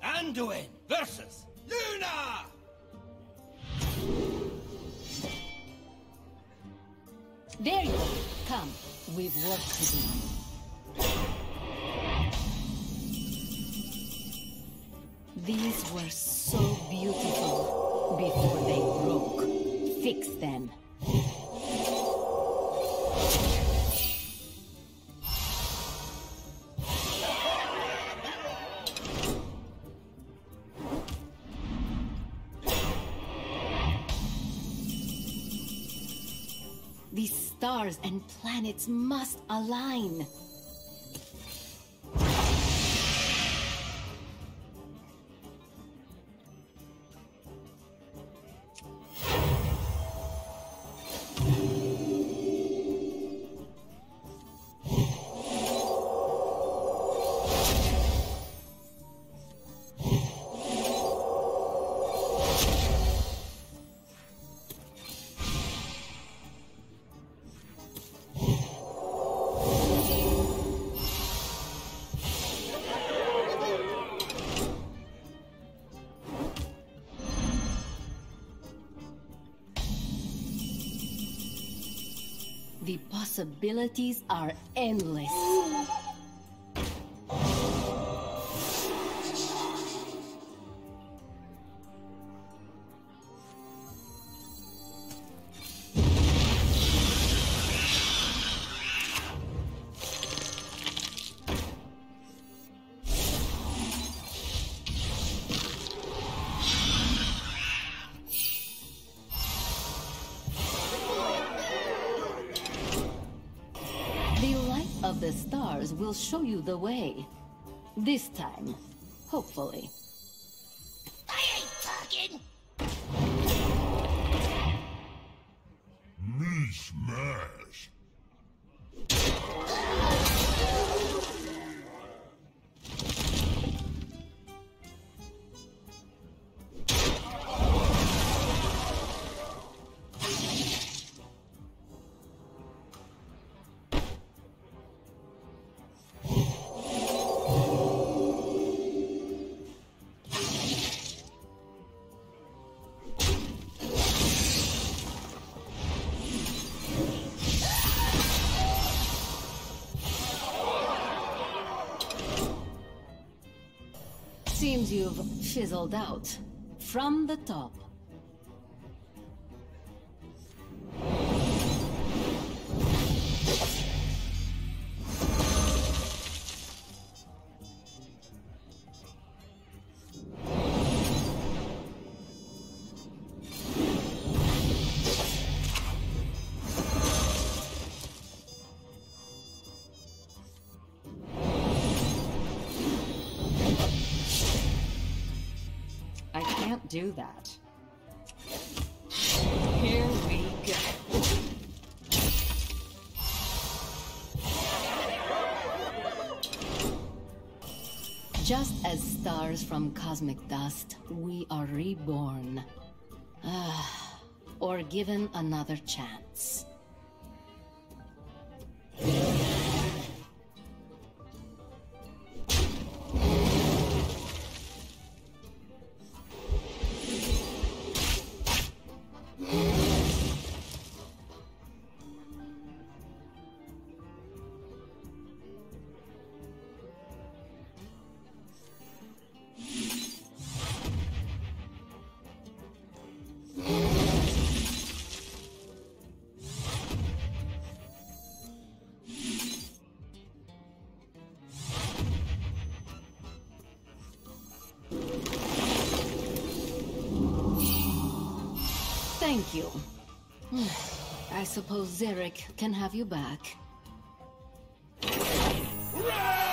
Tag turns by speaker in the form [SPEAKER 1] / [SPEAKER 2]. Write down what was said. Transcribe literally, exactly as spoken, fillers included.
[SPEAKER 1] Anduin versus Luna!
[SPEAKER 2] There you are. Come, we've work to do. These were so beautiful before they broke. Fix them. These stars and planets must align. The possibilities are endless. Of the stars will show you the way. This time, hopefully.
[SPEAKER 3] I ain't talking!
[SPEAKER 4] Me smash!
[SPEAKER 2] Seems you've fizzled out. From the top. Do that. Here we go. Just as stars from cosmic dust, we are reborn. Ah, or given another chance. Thank you. I suppose Zarek can have you back.
[SPEAKER 1] Run!